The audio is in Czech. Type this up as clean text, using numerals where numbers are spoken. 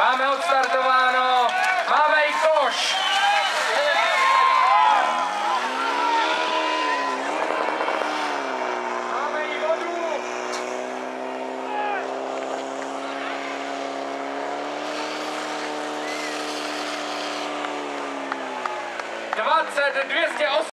Máme odstartováno, máme i koš. Máme i vodu. Dvacet 208.